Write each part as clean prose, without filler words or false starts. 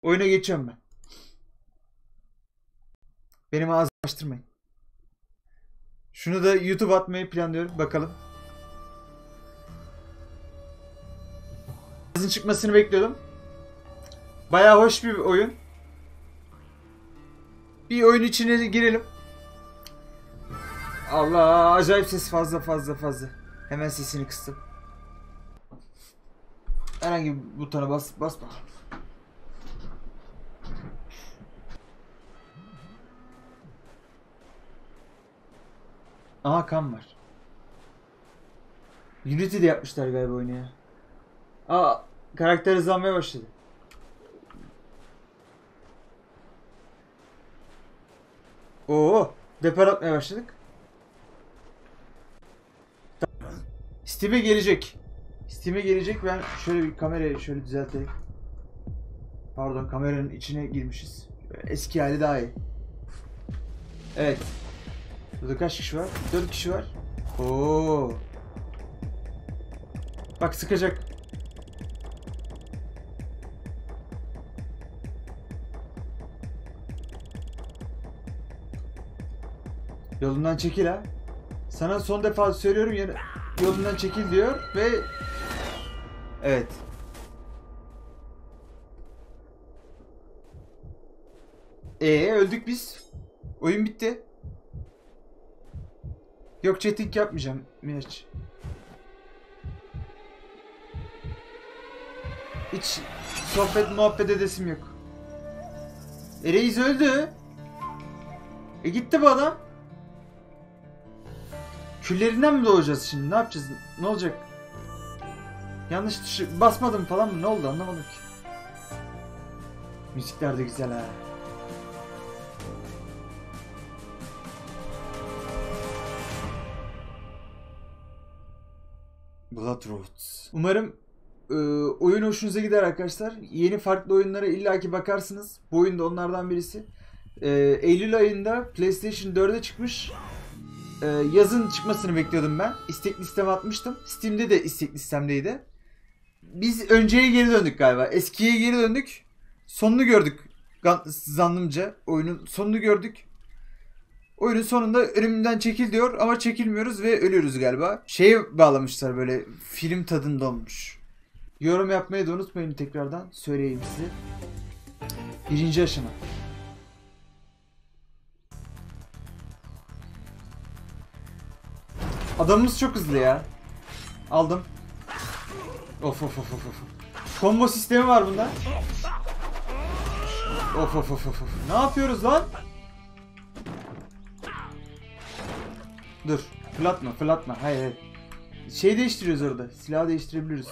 Oyuna geçiyorum ben. Benim ağzımı açtırmayın. Şunu da YouTube atmayı planlıyorum. Bakalım. Yazın çıkmasını bekliyordum. Bayağı hoş bir oyun. Bir oyun içine girelim. Allah, acayip ses fazla. Hemen sesini kıstım. Herhangi bir butona bas bakalım. Aha, kan var. Unity'de yapmışlar galiba oyunu ya. Aa, karakter hızlanmaya başladı. Oo, depar atmaya başladık. Steam'e gelecek. Ben şöyle bir kamerayı şöyle düzelteyim. Pardon, kameranın içine girmişiz. Eski hali daha iyi. Evet. Burada kaç kişi var? 4 kişi var. Oo. Bak, sıkacak. Yolundan çekil ha. Sana son defa söylüyorum ya, yolundan çekil diyor ve evet. Öldük biz. Oyun bitti. Yok, chatting yapmayacağım Miraç. Hiç sohbet muhabbet edesim yok. Reis öldü. Gitti bu adam. Küllerinden mi doğacağız şimdi? Ne yapacağız? Ne olacak? Yanlış tuşu basmadım falan mı? Ne oldu? Anlamadım ki. Müzikler de güzel ha. Bloodroots. Umarım oyun hoşunuza gider arkadaşlar. Yeni farklı oyunlara illaki bakarsınız. Bu oyun da onlardan birisi. Eylül ayında PlayStation 4'e çıkmış. Yazın çıkmasını bekliyordum ben. İstek listeme atmıştım. Steam'de de istek listemdeydi. Biz önceye geri döndük galiba. Eskiye geri döndük. Sonunu gördük. Zannımca oyunun sonunu gördük. Oyunun sonunda önümden çekil diyor ama çekilmiyoruz ve ölüyoruz galiba. Şeye bağlamışlar, böyle film tadında olmuş. Yorum yapmayı da unutmayın, tekrardan söyleyeyim size. Birinci aşama. Adamımız çok hızlı ya. Aldım. Of. Combo sistemi var bunda. Of. Ne yapıyoruz lan? Dur. Fırlatma. Hayır. Şey değiştiriyoruz orada. Silahı değiştirebiliriz.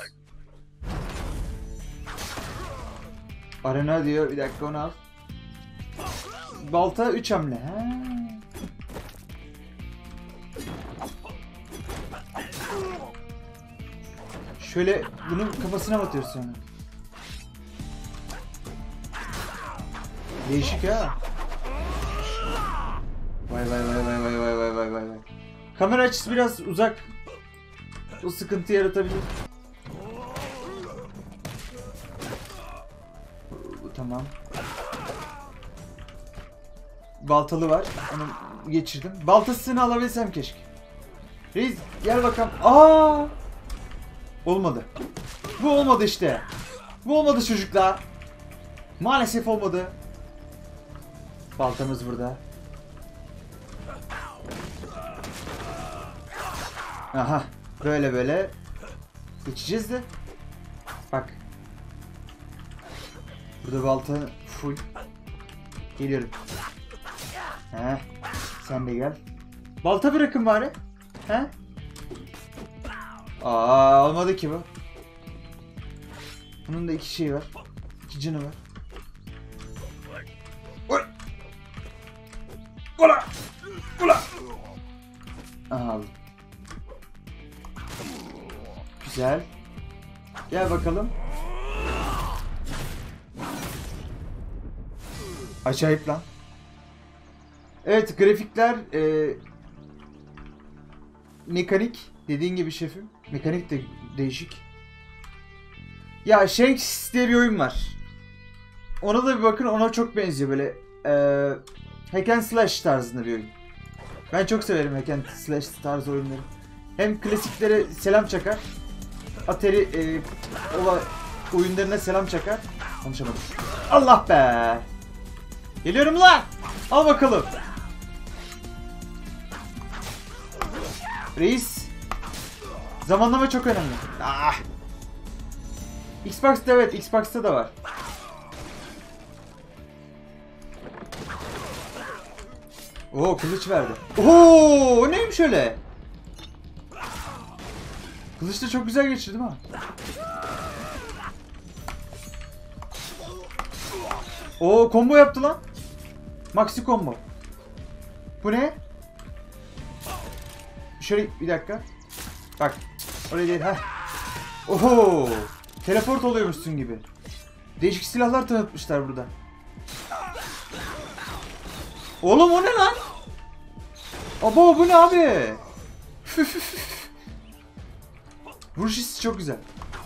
Arena diyor. Bir dakika, onu al. Balta 3 hamle. Ha. Şöyle bunun kafasına batıyoruz sonra. Değişik ha. Vay. Kamera açısı biraz uzak. O sıkıntı yaratabilir. Tamam. Baltalı var. Onu geçirdim. Baltasını alabilsem keşke. Reis gel bakalım. Aa! Olmadı. Bu olmadı işte. Bu olmadı çocuklar. Maalesef olmadı. Baltamız burada. Aha. Böyle. Geçeceğiz de. Bak. Burada balta full. Geliyorum. Heh. Sen de gel. Balta bırakın bari. He? Aa, olmadı ki bu. Bunun da 2 şeyi var. 2 canı var. Ula. Aha, aldım. Güzel. Gel bakalım. Acayip lan. Evet, grafikler mekanik. Dediğin gibi şefim. Mekanik de değişik. Ya Shanks diye bir oyun var. Ona da bir bakın, ona çok benziyor böyle. Hack and slash tarzında bir oyun. Ben çok severim hack and slash tarzı oyunları. Hem klasiklere selam çakar. Atari oyunlarına selam çakar. Konuşamadım. Allah be! Geliyorum lan! Al bakalım. Reis. Zamanlama çok önemli. Ah! Xbox'ta, evet, Xbox'ta da var. Oo, kılıç verdi. Oo, o neymiş öyle? Kılıç da çok güzel geçirdim ha. Oo, combo yaptı lan. Maxi combo. Bu ne? Şöyle bir dakika. Bak. Oraya değil ha. Oho! Teleport oluyormuşsun gibi. Değişik silahlar tanıtmışlar burada. Oğlum o ne lan? Abo, bu ne abi? Vuruş hissi çok güzel.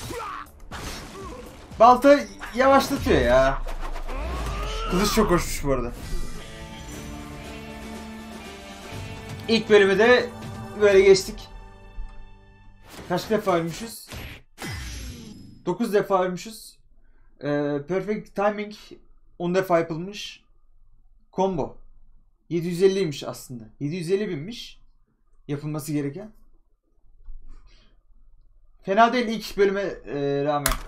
Balta yavaşlatıyor ya. Kılıç çok hoşmuş bu arada. İlk bölümü de böyle geçtik. Kaç defa ölmüşüz? 9 defa ölmüşüz. Perfect Timing 10 defa yapılmış. Combo 750'ymiş aslında. 750 binmiş yapılması gereken. Fena değil ilk bölüme rağmen.